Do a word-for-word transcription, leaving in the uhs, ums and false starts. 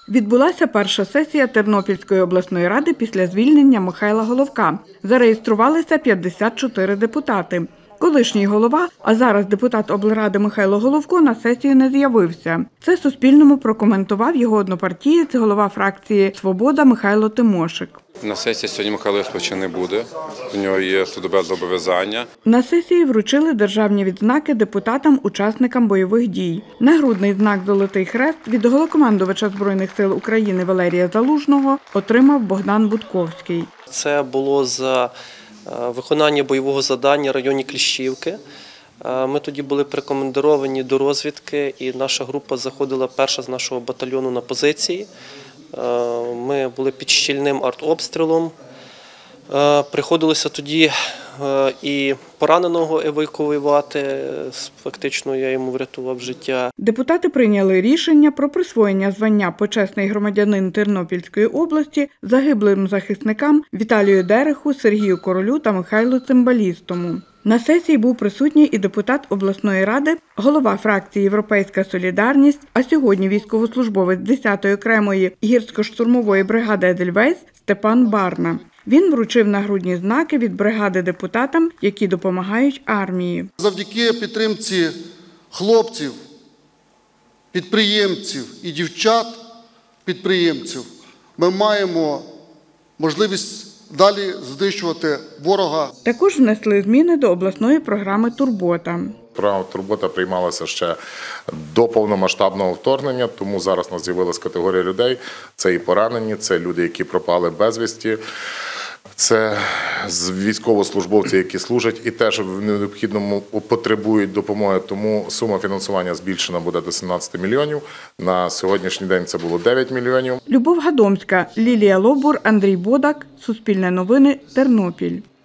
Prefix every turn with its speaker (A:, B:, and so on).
A: Відбулася перша сесія Тернопільської обласної ради після звільнення Михайла Головка. Зареєструвалися п'ятдесят чотири депутати. Колишній голова, а зараз депутат облради Михайло Головко на сесію не з'явився. Це Суспільному прокоментував його однопартієць, голова фракції «Свобода» Михайло Тимошик.
B: На сесії сьогодні Михайло Йосиповича не буде, у нього є судове зобов'язання.
A: На сесії вручили державні відзнаки депутатам-учасникам бойових дій. Нагрудний знак «Золотий хрест» від головнокомандувача Збройних сил України Валерія Залужного отримав Богдан Будковський.
C: Це було за виконання бойового завдання в районі Кліщівки. Ми тоді були прикомандировані до розвідки, і наша група заходила перша з нашого батальйону на позиції. Ми були під щільним артобстрілом. Приходилося тоді і пораненого евакуювати, фактично я йому врятував життя.
A: Депутати прийняли рішення про присвоєння звання «Почесний громадянин Тернопільської області» загиблим захисникам Віталію Дереху, Сергію Королю та Михайлу Цимбалістому. На сесії був присутній і депутат обласної ради, голова фракції «Європейська солідарність», а сьогодні військовослужбовець десятої окремої гірсько-штурмової бригади «Едельвейс» Степан Барна. Він вручив нагрудні знаки від бригади депутатам, які допомагають армії.
D: Завдяки підтримці хлопців, підприємців і дівчат-підприємців ми маємо можливість далі знищувати ворога.
A: Також внесли зміни до обласної програми «Турбота».
E: Програма «Турбота» приймалася ще до повномасштабного вторгнення, тому зараз у нас з'явилася категорія людей. Це і поранені, це люди, які пропали безвісті, це військовослужбовці, які служать і теж в необхідному потребують допомоги. Тому сума фінансування збільшена буде до сімнадцяти мільйонів. На сьогоднішній день це було дев'ять мільйонів.
A: Любов Гадомська, Лілія Лобур, Андрій Бодак. Суспільне новини. Тернопіль.